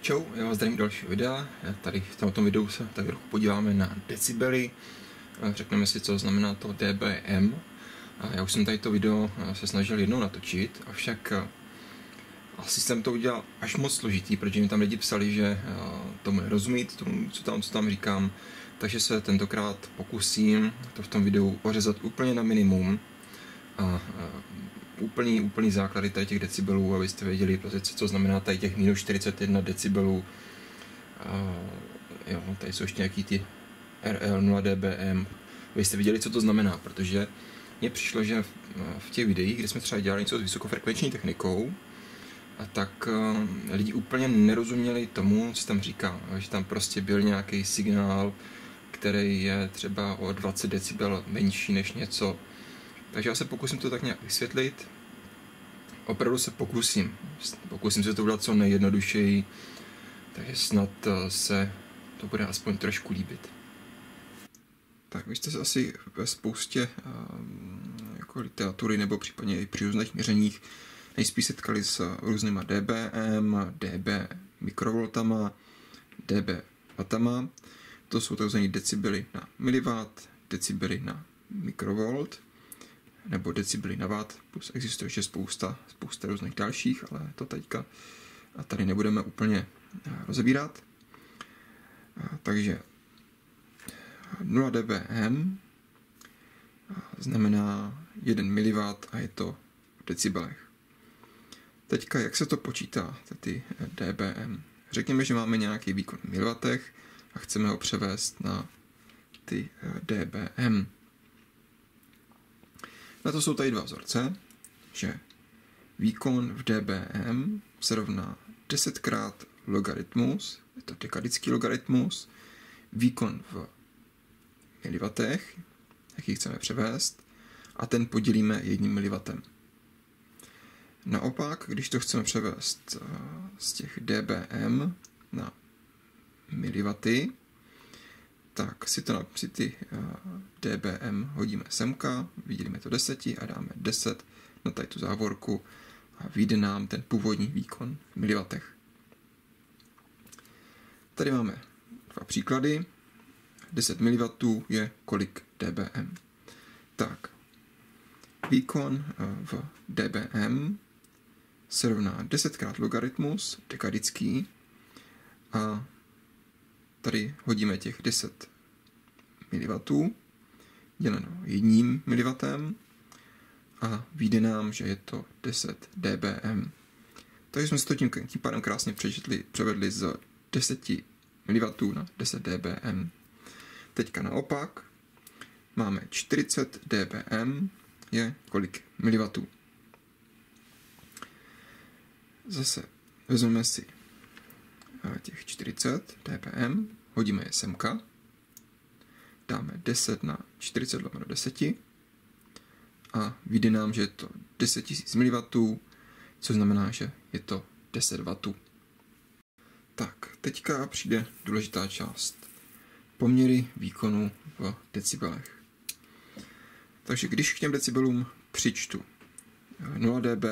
Čau, já vás zdravím další videa. Tady v tomto videu se tak trochu podíváme na decibely. Řekneme si, co znamená to dBm. Já už jsem tady to video se snažil jednou natočit, avšak asi jsem to udělal až moc složitý, protože mi tam lidi psali, že tomu nerozumí, tomu, co tam říkám. Takže se tentokrát pokusím to v tom videu ořezat úplně na minimum a úplný základy tady těch decibelů, abyste věděli, co znamená tady těch minus 41 decibelů. Jo, tady jsou ještě nějaký ty RL 0 dBm. Abyste viděli, co to znamená, protože mně přišlo, že v těch videích, kde jsme třeba dělali něco s vysokofrekvenční technikou, tak lidi úplně nerozuměli tomu, co tam říká. Že tam prostě byl nějaký signál, který je třeba o 20 decibel menší než něco. Takže já se pokusím to tak nějak vysvětlit. Opravdu se pokusím se to udělat co nejjednodušeji, takže snad se to bude aspoň trošku líbit. Tak vy jste se asi ve spoustě jako literatury nebo případně i při různých měřeních nejspíš setkali s různýma dBm, dB mikrovoltama, dB wattama. To jsou tzv. Decibely na miliwatt, decibely na mikrovolt, nebo decibely na watt, plus existuje ještě spousta různých dalších, ale to teďka a tady nebudeme úplně rozebírat. Takže 0 dBm znamená 1 mW a je to v decibelech. Teďka, jak se to počítá, ty dBm? Řekněme, že máme nějaký výkon v miliwattech a chceme ho převést na ty dBm. Na to jsou tady dva vzorce, že výkon v dBm se rovná 10x logaritmus, je to dekadický logaritmus, výkon v miliwattech, jaký chceme převést, a ten podělíme 1 mW. Naopak, když to chceme převést z těch dBm na miliwaty, tak si ty dBm hodíme semka, vydělíme to 10 a dáme 10 na tady tu závorku a vyjde nám ten původní výkon v miliwattech. Tady máme dva příklady. 10 mW je kolik dBm. Tak, výkon v dBm se rovná 10x logaritmus dekadický a tady hodíme těch 10 mW děleno 1 mW a vyjde nám, že je to 10 dBm. Takže jsme si to tím pádem krásně převedli z 10 mW na 10 dBm. Teďka naopak máme 40 dBm je kolik miliwattů. Zase vezmeme si těch 40 dBm, hodíme je semka, dáme 10 na 40 lomeno 10 a vyjde nám, že je to 10 000 mW, což znamená, že je to 10 W. Tak, teďka přijde důležitá část. Poměry výkonu v decibelech. Takže když k těm decibelům přičtu 0 dB,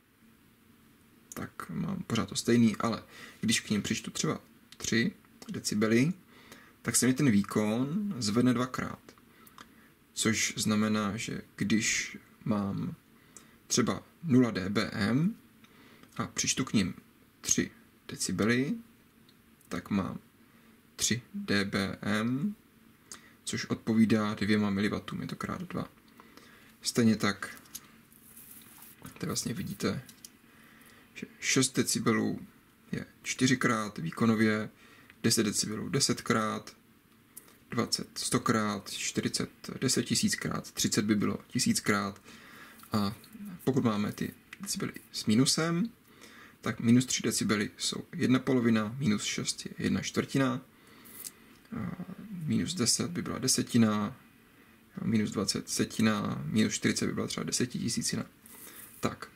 tak mám pořád to stejný, ale když k ním přičtu třeba 3 decibely, tak se mi ten výkon zvedne dvakrát. Což znamená, že když mám třeba 0 dBm a přičtu k ním 3 decibely, tak mám 3 dBm, což odpovídá 2 mW, je to krát 2. Stejně tak, tady vlastně vidíte, že 6 decibelů je 4x výkonově, 10 decibelů 10x, 20 100x, 40 10 000x, 30 by bylo 1000x a pokud máme ty decibely s minusem, tak minus 3 decibely jsou 1/2, minus 6 je 1/4, minus 10 by byla desetina, minus 20 setina, minus 40 by byla třeba 10 000. Tak.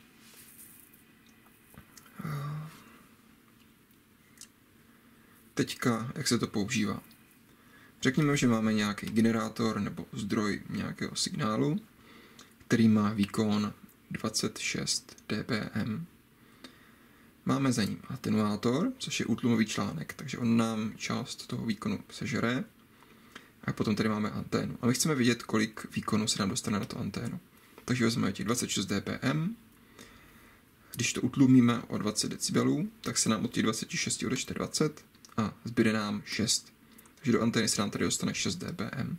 Teďka, jak se to používá? Řekněme, že máme nějaký generátor nebo zdroj nějakého signálu, který má výkon 26 dBm. Máme za ním atenuátor, což je útlumový článek, takže on nám část toho výkonu sežere. A potom tady máme anténu. A my chceme vidět, kolik výkonu se nám dostane na tu anténu. Takže vezmeme těch 26 dBm. Když to utlumíme o 20 decibelů, tak se nám od těch 26 odečte 20 a zbyde nám 6. Takže do antény se nám tady dostane 6 dBm.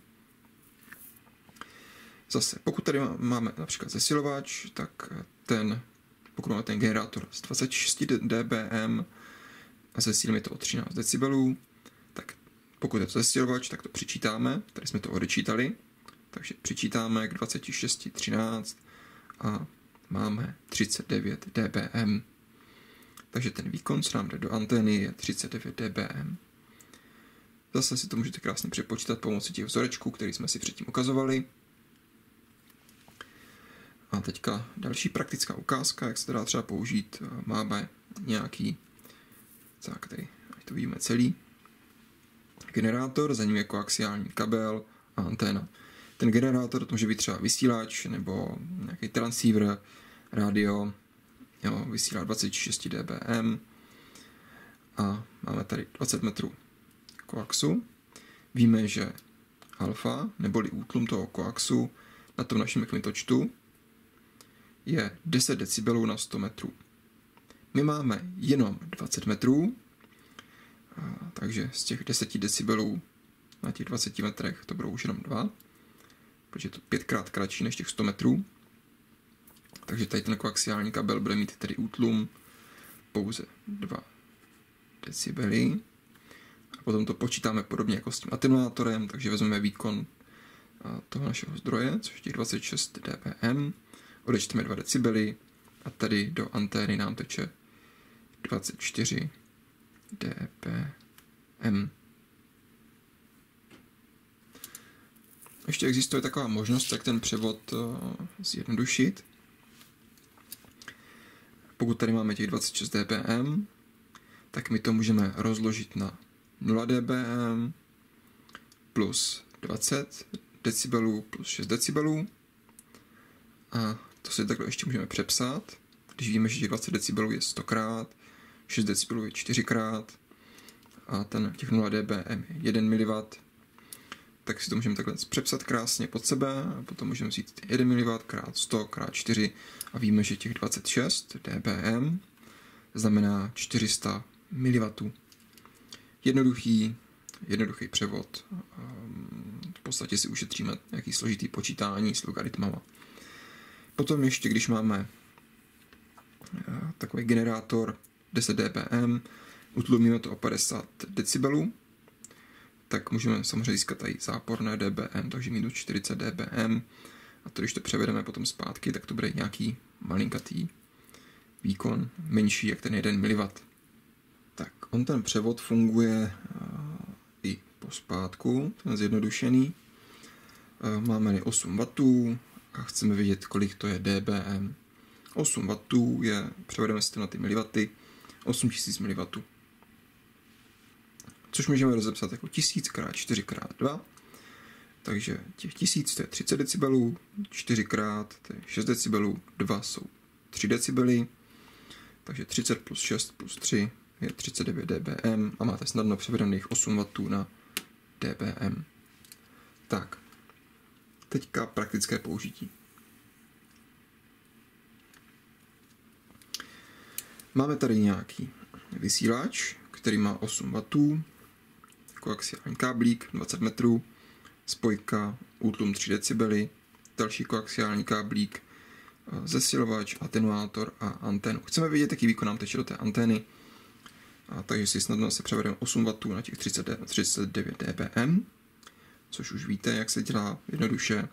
Zase, pokud tady máme například zesilovač, tak pokud máme ten generátor s 26 dBm a zesílíme to o 13 decibelů, tak pokud je to zesilovač, tak to přičítáme. Tady jsme to odečítali, takže přičítáme k 26 13 a máme 39 dBm. Takže ten výkon, co nám jde do antény, je 39 dBm. Zase si to můžete krásně přepočítat pomocí těch vzorečků, který jsme si předtím ukazovali. A teďka další praktická ukázka, jak se to dá třeba použít. Máme nějaký, tak tady, ať to vidíme celý, generátor, za ním je koaxiální kabel a anténa. Ten generátor to může být třeba vysílač nebo nějaký transceiver, rádio, jo, vysílá 26 dBm a máme tady 20 metrů koaxu. Víme, že alfa, neboli útlum toho koaxu na tom našem kmitočtu je 10 decibelů na 100 metrů. My máme jenom 20 metrů, takže z těch 10 decibelů na těch 20 metrech to budou už jenom 2, protože je to 5krát kratší než těch 100 metrů. Takže tady ten koaxiální kabel bude mít tedy útlum pouze 2 decibely. A potom to počítáme podobně jako s tím atenuátorem, takže vezmeme výkon toho našeho zdroje, což je těch 26 dBm, odečteme 2 decibely a tady do antény nám teče 24 dBm. Ještě existuje taková možnost, jak ten převod zjednodušit. Pokud tady máme těch 26 dBm, tak my to můžeme rozložit na 0 dBm plus 20 decibelů plus 6 decibelů. A to si takhle ještě můžeme přepsat. Když víme, že těch 20 decibelů je 100krát, 6 decibelů je 4krát a těch 0 dBm je 1 mW, tak si to můžeme takhle přepsat krásně pod sebe a potom můžeme vzít 1 mW krát 100 krát 4 a víme, že těch 26 dBm znamená 400 mW. Jednoduchý převod. V podstatě si ušetříme nějaký složitý počítání s logaritmama. Potom ještě, když máme takový generátor 10 dBm, utlumíme to o 50 decibelů, tak můžeme samozřejmě získat tady záporné dBm, takže minus 40 dBm. A to, když to převedeme potom zpátky, tak to bude nějaký malinkatý výkon, menší jak ten 1 mW. Tak on ten převod funguje i pospátku, ten zjednodušený. Máme 8 W a chceme vědět, kolik to je dBm. 8 W je, převedeme si to na ty miliwaty, 8000 mW. Což můžeme rozepsat jako 1000 krát 4 krát 2. Takže těch 1000 to je 30 decibelů, 4 krát to je 6 decibelů, 2 jsou 3 decibely, takže 30 plus 6 plus 3 je 39 dBm a máte snadno převedených 8 W na dBm. Tak, teďka praktické použití. Máme tady nějaký vysílač, který má 8 W, koaxiální káblík 20 metrů, spojka, útlum 3 decibely, další koaxiální káblík, zesilovač, atenuátor a anténu. Chceme vědět, jaký výkon nám teče do té antény, takže si snadno se převedeme 8 W na těch 39 dBm, což už víte, jak se dělá jednoduše.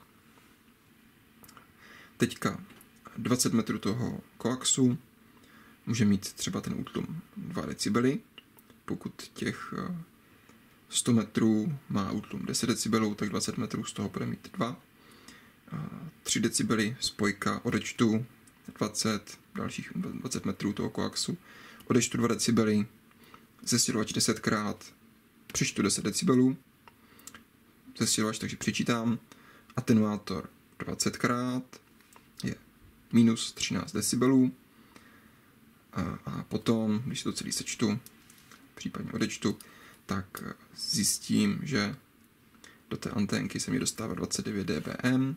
Teďka 20 metrů toho koaxu může mít třeba ten útlum 2 decibely. Pokud těch 100 metrů má útlum 10 decibelů, tak 20 metrů z toho bude mít 2. 3 decibely spojka, odečtu 20, dalších 20 metrů toho koaxu, odečtu 2 decibely, zesilovač 10krát, přičtu 10 decibelů, zesilovač, takže přičítám, atenuátor 20krát je minus 13 decibelů A potom, když to celý sečtu, případně odečtu, tak zjistím, že do té anténky se mi dostává 29 dBm,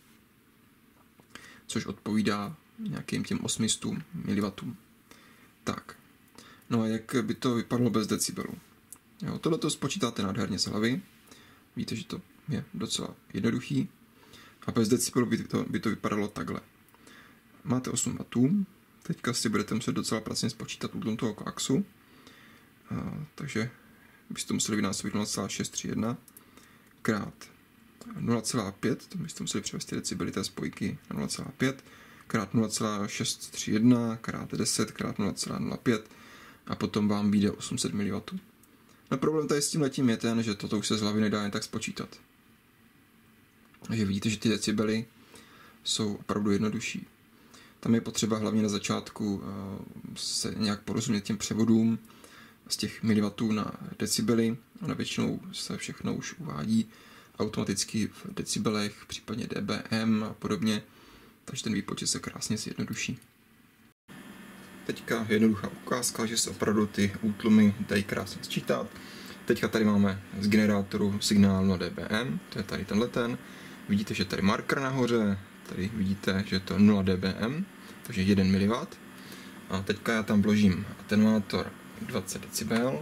což odpovídá nějakým těm 800 mW. Tak, no a jak by to vypadalo bez decibelů? Tohle to spočítáte nádherně z hlavy, víte, že to je docela jednoduchý, a bez decibelů by to vypadalo takhle. Máte 8 W, teďka si budete muset docela pracně spočítat útlum toho koaxu, takže byste museli vynásobit 0,631 krát 0,5, to byste museli převést ty decibely té spojky na 0,5, krát 0,631, krát 10, krát 0,05 a potom vám vyjde 800 mW. No problém tady s tím letím je ten, že toto už se z hlavy nedá jen tak spočítat. Takže vidíte, že ty decibely jsou opravdu jednodušší. Tam je potřeba hlavně na začátku se nějak porozumět těm převodům z těch miliwattů na decibely. Ona většinou se všechno už uvádí automaticky v decibelech, případně dBm a podobně, takže ten výpočet se krásně zjednoduší. Teďka jednoduchá ukázka, že se opravdu ty útlumy dají krásně sčítat. Teďka tady máme z generátoru signál na dBm, to je tady tenhleten. Vidíte, že tady marker nahoře, tady vidíte, že je to 0 dBm, takže 1 mW. A teďka já tam vložím atenuátor 20 decibel.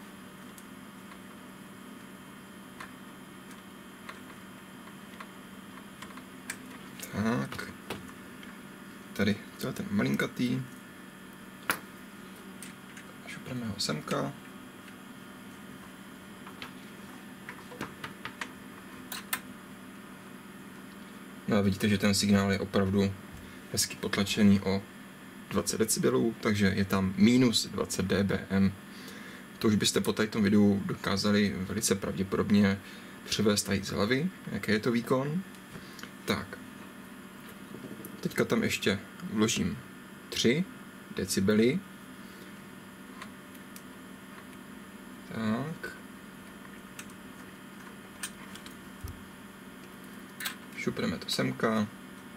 Tak. Tady to je ten malinkatý. Šupneme ho semka. No a vidíte, že ten signál je opravdu hezky potlačený o 20 decibelů, takže je tam minus 20 dBm. To už byste po tady tom videu dokázali velice pravděpodobně převést tady z hlavy, jaký je to výkon. Tak, teďka tam ještě vložím 3 decibely. Tak. Šupneme to semka.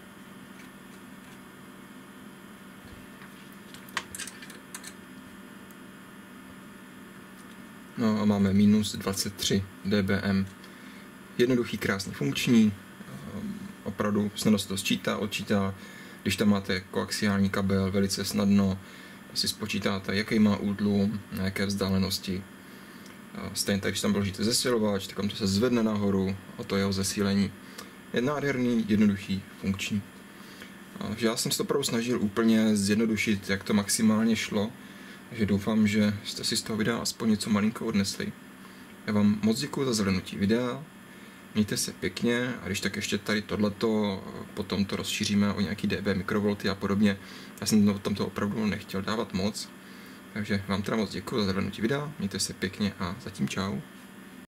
No a máme minus 23 dBm. Jednoduchý, krásný, funkční. Opravdu snadno se to sčítá, odčítá. Když tam máte koaxiální kabel, velice snadno si spočítáte, jaký má útlum, na jaké vzdálenosti. Stejně tak, když tam vložíte zesilovač, tak to se zvedne nahoru o to jeho zesílení. Je nádherný, jednoduchý, funkční. Já jsem se to opravdu snažil úplně zjednodušit, jak to maximálně šlo. Takže doufám, že jste si z toho videa aspoň něco malinko odnesli. Já vám moc děkuji za zhlédnutí videa. Mějte se pěkně a když tak ještě tady tohleto, potom to rozšíříme o nějaký dB, mikrovolty a podobně. Já jsem tam to opravdu nechtěl dávat moc. Takže vám teda moc děkuji za zhlédnutí videa, mějte se pěkně a zatím čau.